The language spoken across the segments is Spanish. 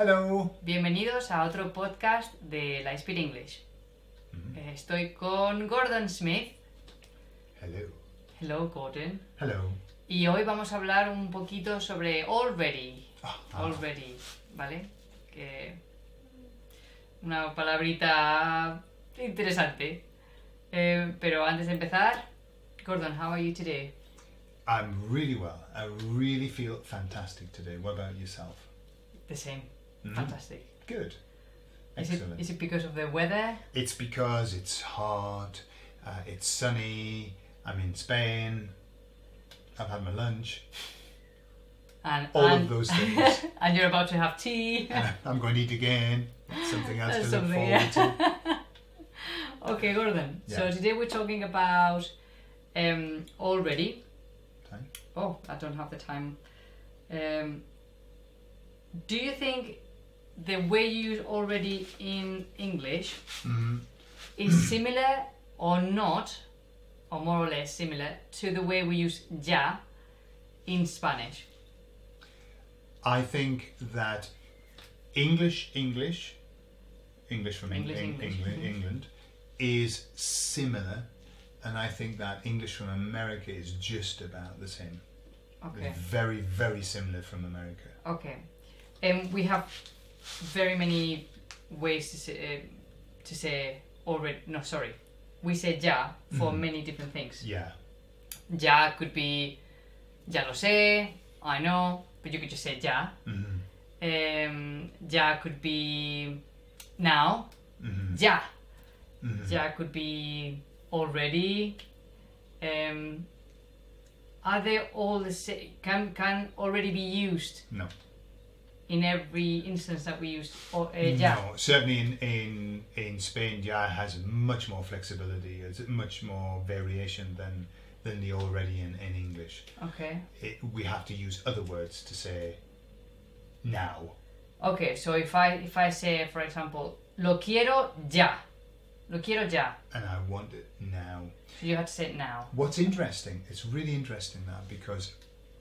Hello. Bienvenidos a otro podcast de La Speed English. Estoy con Gordon Smith. Hello. Hello, Gordon. Hello. Y hoy vamos a hablar un poquito sobre already. Ah. Already, ¿vale? Que una palabrita interesante. Pero antes de empezar, Gordon, how are you today? I'm really well. I really feel fantastic today. What about yourself? The same. Mhm. Fantastic. Good. Is Excellent. it because of the weather? It's because it's hot, it's sunny, I'm in Spain, I've had my lunch, And of those things. and you're about to have tea. And I'm going to eat again. Something else to look Something, forward to. Okay, Gordon. Yeah. So today we're talking about already. Time? Oh, I don't have the time. Do you think the way you use already in English is similar or not, or more or less similar, to the way we use ya in Spanish? I think that English from English, England is similar, and I think that English from America is just about the same. Okay. It's very, very similar from America. Okay. We have very many ways to say already. No, sorry. We say ya for many different things. Yeah. Ya could be ya lo sé, I know, but you could just say ya. Ya could be now. Ya. Ya could be already. Are they all the same? Can already be used No. in every instance that we use ya? No. Certainly in Spain, ya has much more flexibility. It's much more variation than the already in English. Okay. We have to use other words to say now. Okay, so if I say, for example, lo quiero ya. Lo quiero ya. And I want it now. So you have to say it now. What's interesting, it's really interesting that because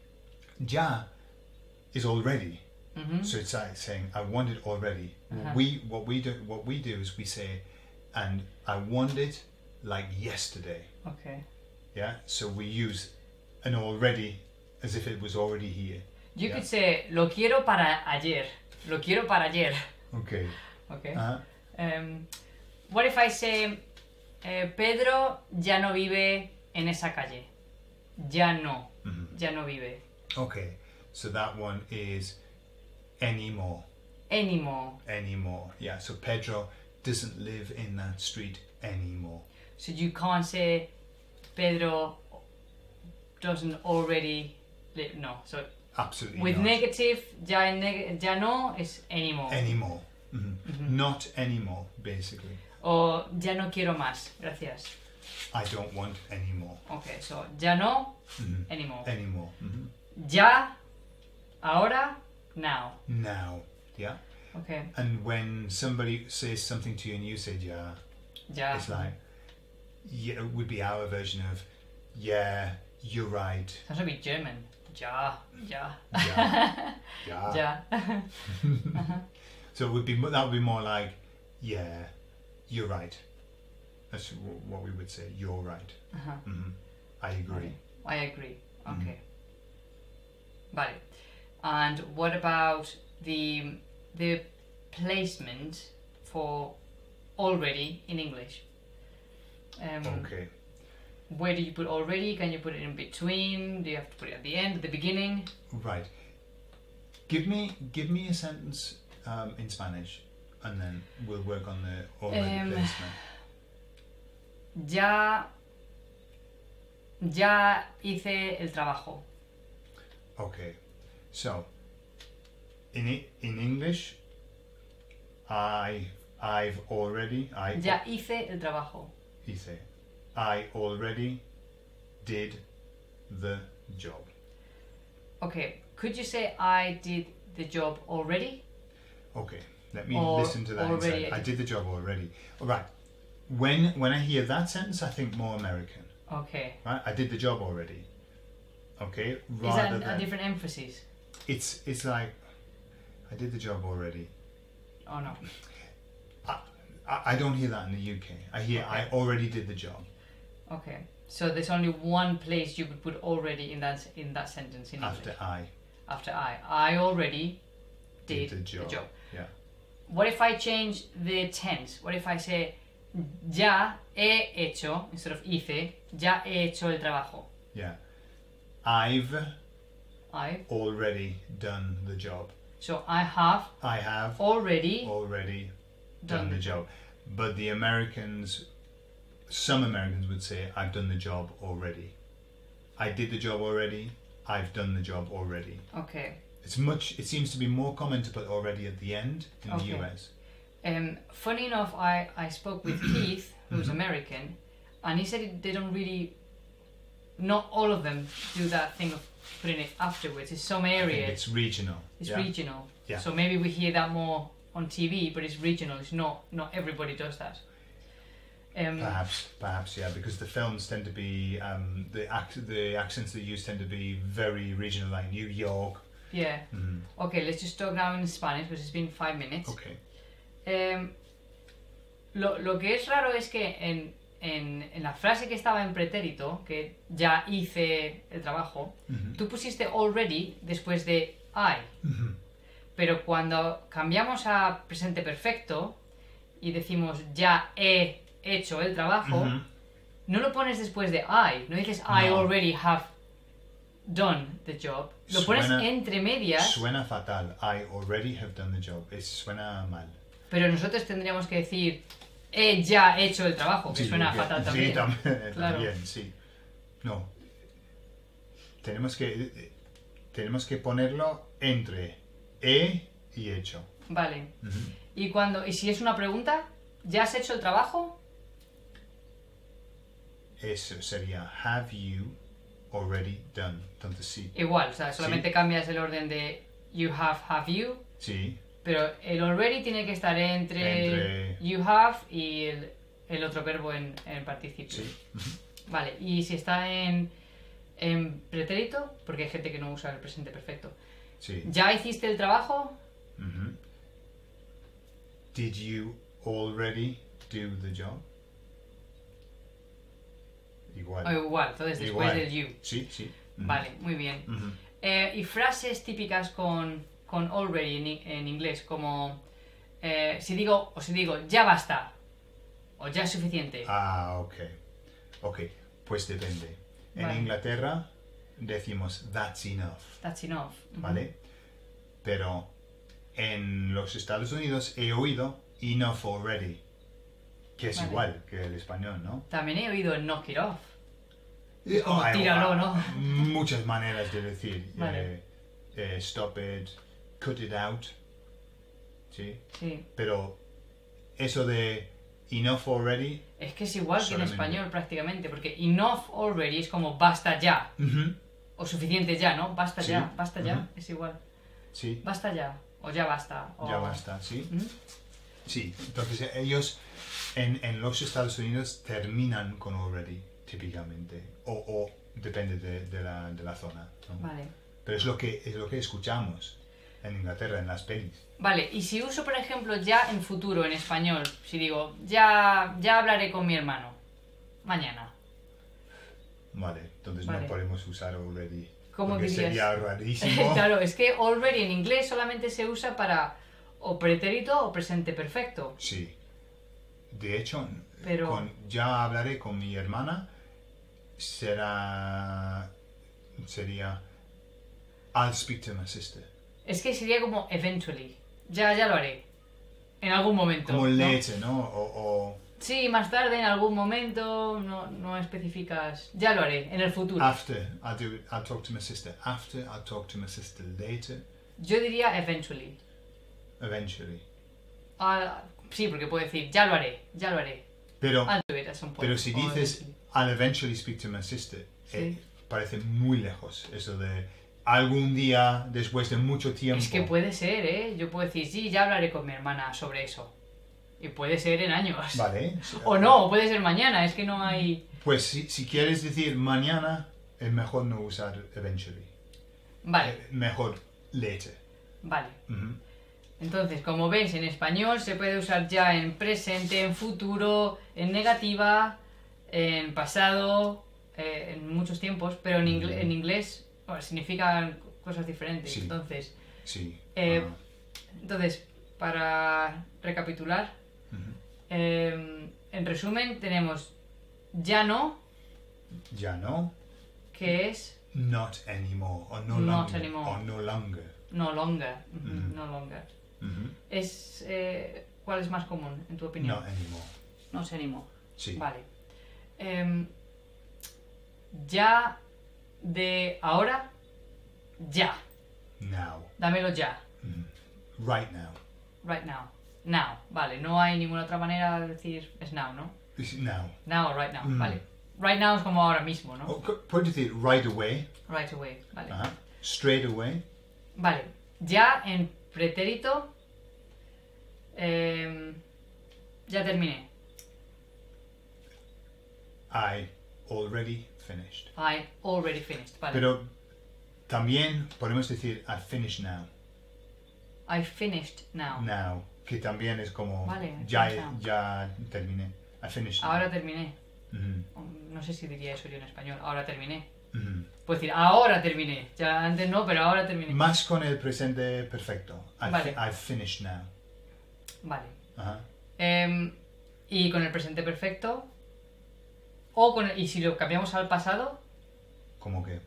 ya is already. So it's like saying I want it already. What we do is we say, and I want it like yesterday. Okay. Yeah. So we use an already as if it was already here. You Yeah. could say lo quiero para ayer. Lo quiero para ayer. Okay. Okay. Uh-huh. What if I say Pedro ya no vive en esa calle? Ya no. Ya no vive. Okay. So that one is anymore. Anymore. Anymore. Yeah. So Pedro doesn't live in that street anymore. So you can't say Pedro doesn't already live. No. So Absolutely with not. negative, ya no is anymore. Anymore. Not anymore, basically. O ya no quiero más. Gracias. I don't want anymore. Okay, so ya no, anymore. Anymore. Ya, ahora, now. Now. Yeah. Okay. And when somebody says something to you and you say yeah, Ya. it's like, yeah, it would be our version of, yeah, you're right. Sounds a bit German. Ja. Yeah. Yeah. Ja. So it would be that would be more like, yeah, you're right. That's what we would say. You're right. I agree. I agree. Okay. Vale. And what about the placement for already in English? Okay. Where do you put already? Can you put it in between? Do you have to put it at the end, at the beginning? Right. Give me a sentence in Spanish, and then we'll work on the already placement. Ya hice el trabajo. Okay. So in English, I've already Ya hice el trabajo. hice. I already did the job. Okay. Could you say I did the job already? Okay. Let me Or listen to that already. instead. I did the job already. All right. When I hear that sentence, I think more American. Okay. Right? I did the job already. Okay. Is that a different emphasis? It's like I did the job already. Oh no. I don't hear that in the UK. I hear I already did the job. Okay. So there's only one place you could put already in that sentence in After English. I After I already did the job. Yeah. What if I change the tense? What if I say ya he hecho instead of hice, ya he hecho el trabajo? Yeah. I've I. already done the job. So I have already done the job. But the Americans, some Americans would say, I've done the job already. I did the job already. I've done the job already. Okay. It seems to be more common to put already at the end in the US. Funny enough, I spoke with Keith, who's American, and he said they don't really, not all of them do that thing of putting it afterwards. In some areas, I think it's regional. It's regional. Yeah. So maybe we hear that more on TV, but it's regional. It's not everybody does that. Perhaps, yeah, because the films tend to be the accents they use tend to be very regional, like New York. Yeah. Okay, let's just talk now in Spanish because it's been 5 minutes. Okay. Lo que es raro es que en la frase que estaba en pretérito, que ya hice el trabajo, tú pusiste already después de I. Pero cuando cambiamos a presente perfecto y decimos ya he hecho el trabajo, no lo pones después de I. No dices I already have done the job. Lo pones entre medias. Suena fatal. I already have done the job. Suena mal. Pero nosotros tendríamos que decir he ya hecho el trabajo, que suena fatal también. Sí, también, claro. Sí. No. Tenemos que ponerlo entre he y hecho. Vale. Y si es una pregunta, ¿ya has hecho el trabajo? Eso sería have you already done. Entonces sí. Igual, o sea, solamente cambias el orden de you have you. Sí. Pero el already tiene que estar entre you have y el otro verbo en participio. Sí. Vale, y si está en pretérito, porque hay gente que no usa el presente perfecto. Sí. ¿Ya hiciste el trabajo? Did you already do the job? Igual. Entonces después del you. Sí, sí. Vale, muy bien. Y frases típicas con already en inglés, como si digo ya basta o ya es suficiente. Ok, pues depende. En Inglaterra decimos that's enough. ¿Vale? Pero en los Estados Unidos he oído enough already, que es igual que el español, ¿no? También he oído knock it off. Como tíralo, ¿no? Muchas maneras de decir. Vale. Stop it, cut it out. ¿Sí? Sí. Pero eso de enough already... Es que es igual que en español prácticamente, porque enough already es como basta ya. O suficiente ya, ¿no? Basta ya, es igual. Sí. Basta ya, o ya basta. O... Ya basta, sí. Sí, entonces ellos en los Estados Unidos terminan con already, típicamente. O depende de la zona, ¿no? Vale. Pero es lo que escuchamos en Inglaterra, en las pelis. Vale, y si uso, por ejemplo, ya en futuro, en español, si digo, ya hablaré con mi hermano, mañana. Vale, entonces no podemos usar already. ¿Cómo porque dirías? Sería rarísimo. Claro, es que already en inglés solamente se usa para o pretérito o presente perfecto. Sí. De hecho, pero... ya hablaré con mi hermana, sería I'll speak to my sister. Es que sería como eventually. Ya lo haré. En algún momento. Como later, ¿no? Sí, más tarde, en algún momento, no especificas. Ya lo haré, en el futuro. After, I'll talk to my sister. After, I'll talk to my sister. Later. Yo diría eventually. Eventually. Sí, porque puedo decir, ya lo haré. Pero si dices, eventually. I'll eventually speak to my sister, sí. Parece muy lejos eso de algún día, después de mucho tiempo. Es que puede ser, ¿eh? Yo puedo decir, sí, ya hablaré con mi hermana sobre eso. Y puede ser en años. Vale. Sí, o no, puede ser mañana, es que no hay... Pues si quieres decir mañana, es mejor no usar eventually. Vale. Mejor later. Vale. Entonces, como veis, en español se puede usar ya en presente, en futuro, en negativa, en pasado, en muchos tiempos, pero en inglés bueno, significan cosas diferentes. Sí. Entonces, Sí. entonces, para recapitular, en resumen tenemos ya no, que es Not anymore, or no Not longer, anymore. or no longer. no longer. No longer. Es, ¿cuál es más común, en tu opinión? Not anymore. Not anymore. Sí. Vale. Ya de ahora, ya. Now. Dámelo ya. Right now. Right now. Now. Vale, no hay ninguna otra manera de decir es now, ¿no? This is now. Now o right now. Vale. Right now es como ahora mismo, ¿no? Puedes decir right away. Right away. Vale. Straight away. Vale. Ya en pretérito. Ya terminé. I already finished. I already finished. Vale. Pero también podemos decir I finished now. I finished now. Now. Que también es como Vale, ya now. terminé. I finished now. Ahora terminé. Ujú, No sé si diría eso yo en español. Ahora terminé. ujú. Puedo decir ahora terminé. Ya antes no, pero ahora terminé. Más con el presente perfecto. Vale. I've finished now. Vale. Ajá. Y con el presente perfecto. O con y si lo cambiamos al pasado. ¿Cómo que?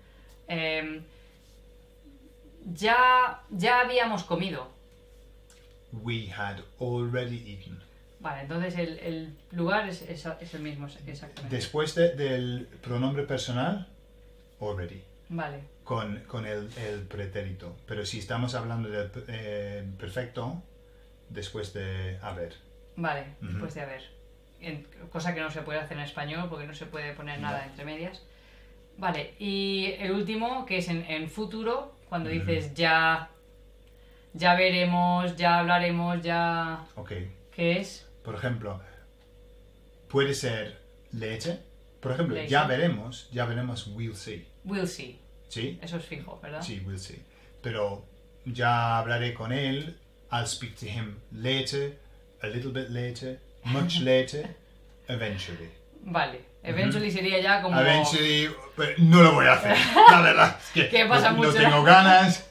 Ya habíamos comido. We had already eaten. Vale, entonces el lugar es el mismo, exactamente. Después del pronombre personal, already. Vale, Con el pretérito. Pero si estamos hablando del perfecto, después de haber. vale, después de haber. Cosa que no se puede hacer en español porque no se puede poner nada entre medias. Vale, y el último, que es en futuro, cuando dices ya veremos, ya hablaremos, ya... Ok. ¿Qué es? Por ejemplo, puede ser leche. Por ejemplo, Leche. ya veremos, we'll see. We'll see. ¿Sí? Eso es fijo, ¿verdad? Sí, we'll see. Pero ya hablaré con él. I'll speak to him later, a little bit later, much later, eventually. Vale, eventually sería ya como... Eventually, pero no lo voy a hacer. La verdad es que Que pasa no mucho. tengo ganas.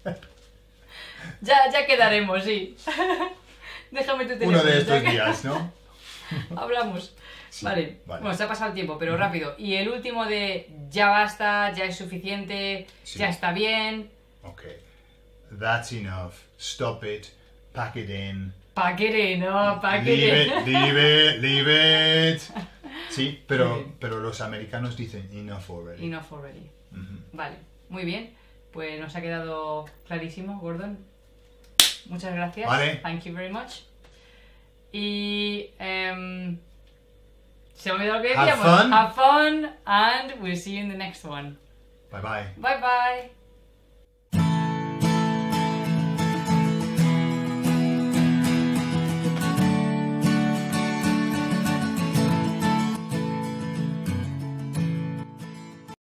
Ya quedaremos, sí. Déjame tu teléfono. Uno de ya estos que- días, ¿no? Hablamos. Sí, Vale. vale. Bueno, se ha pasado el tiempo, pero rápido. Y el último de ya basta, ya es suficiente, Sí. ya está bien. Okay. That's enough. Stop it. Pack it in. Paquere, no, paquere. Leave it. Sí, Muy pero bien. los americanos dicen enough already. Enough already. Ujú. Vale, muy bien. Pues nos ha quedado clarísimo, Gordon. Muchas gracias. Vale. Thank you very much. Y se me olvidó lo que Have decíamos. fun. Have fun and we'll see you in the next one. Bye bye. Bye bye.